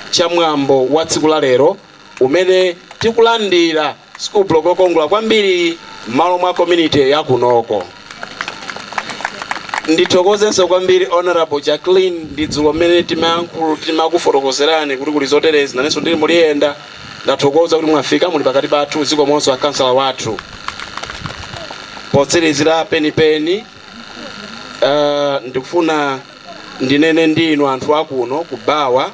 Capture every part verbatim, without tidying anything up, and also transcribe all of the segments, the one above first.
cha mwambo wa tsiku la lero umene tikulandira school block okongula kwambiri malo mwa community ya kunoko. Ndithokozenso kwambiri Honorable Jacqueline ndidzulo mmene timayankulu timakufotokozerani kuti kuli zoterezi nanenso ndili muliyenda ndathokoza kuti mwafika muli pakati pathu zikomonso akansala wathu. Potsirizira penipeni uh, ndikufuna ndinene ndinu anthu akuno kubawa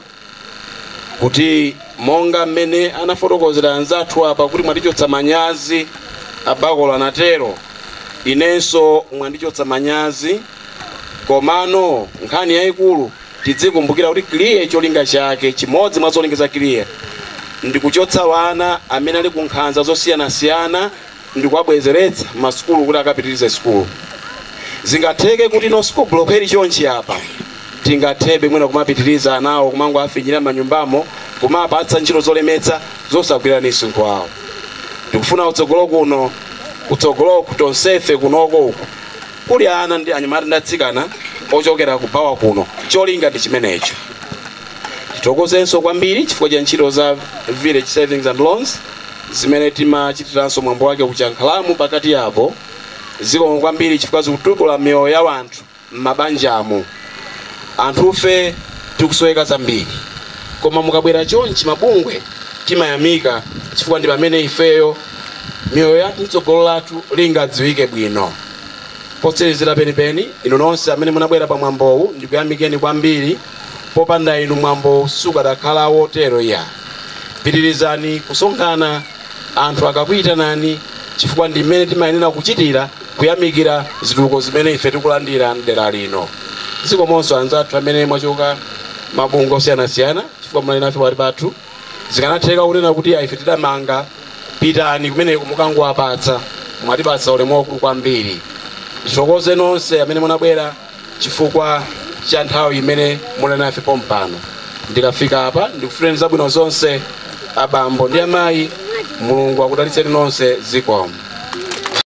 kuti monga mmene anafotokozera anzathu apa kuti mwatichotsa manyazi abakolo anatero, inenso mwandichotsa manyazi. Komano nkhani yayikulu tidzikumbukira kuti clear cholinga chake chimodzi mwa zolinga za clear ndikuchotsa wana amene ali kunkhanza zosiyana-siyana ndikuwabwezeretsa masukulu kuti akapitirize skulu. Zingatheke kuti no school block ili chonchi apa tingathebe mwina kumapitiriza anawo kumango afinyira manyumbamo kumapatsa ntchito zolemetsa zosagwira msinkhu awo. Ndikufuna utsogolo kuno utsogolo kutonsefe kunoko uku kuli ana ndi anyamata ndatsikana ochokera kubawa kuno cholinga ndi chimenecho. Titokozenso kwambiri chifukwa cha ntchito za village savings and loans zimene timachitiranso mwambo wake kuchankhalamu pakati yapo. Zikomo kwambiri chifukwa zikutukula miyoyo ya wanthu m'mabanjamo. Anthufe tikusoweka zambiri koma mukabwera chonchi mabungwe timayamika chifukwa ndi pamene ifeyo miyoyo yathu mtsogolo lathu lingadziwike bwino. Potsirizira penipeni inu nonse amene munabwera pa mwambowu ndikuyamikeni kwambiri. Popanda inu mwambo sukadakhala wotero ya. Pitirizani kusonkhana anthu akakuyitanani chifukwa ndi mmene timayenera kuchitira kuyamikira zitukuko zimene ife tikulandira mdera lino. Zikomonso anzathu amene mwachoka mabungwe osiyana-siyana chifukwa mnali nafe pakati pathu. Zikanatheka kunena kuti ife tidamanga pitani kumeneko mukangowapatsa mwatipatsa ulemu waukulu kwambiri. Tithokoze nonse amene munabwera chifukwa cha nthawi imene muli nafe pompano. Ndikafika apa ndikufuneni zabwino zonse abambo ndi amayi. Mulungu akudalitseni nonse. Zikomo.